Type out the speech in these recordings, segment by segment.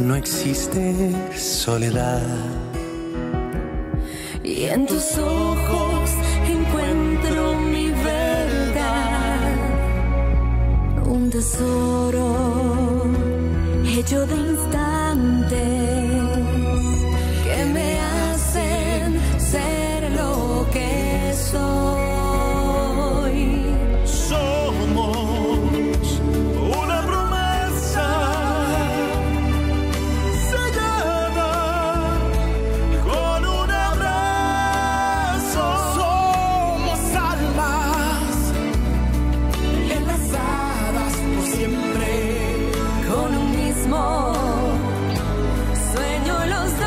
no existe soledad. Y en tus ojos encuentro mi verdad, un tesoro hecho de instantes que me hacen ser lo que soy. Somos una promesa sellada con un abrazo. Somos almas enlazadas por siempre Con un mismo sueño los dos.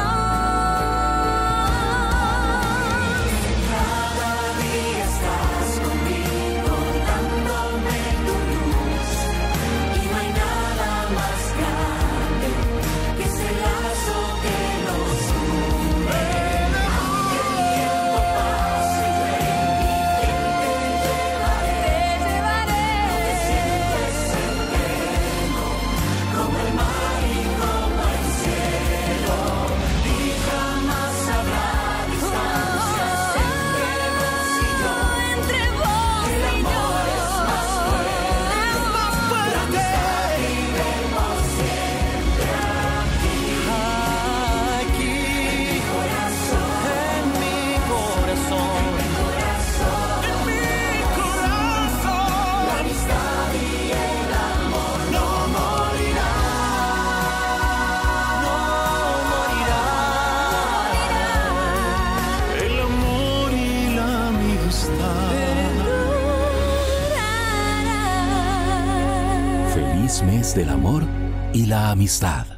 Cada día estás conmigo, dándome tu luz, y no hay nada más grande que ese lazo que nos une. Aunque el tiempo pase, yo en mi mente te llevaré. No te sientes eterno como el mar y como el cielo, y jamás habrá distancias entre vos y yo. Entre vos El y yo amor es más fuerte, la amistad vive por siempre aquí, en mi corazón, en mi corazón, en mi corazón. La amistad y el amor no morirán, no morirán. El amor y la amistad. Feliz mes del amor y la amistad.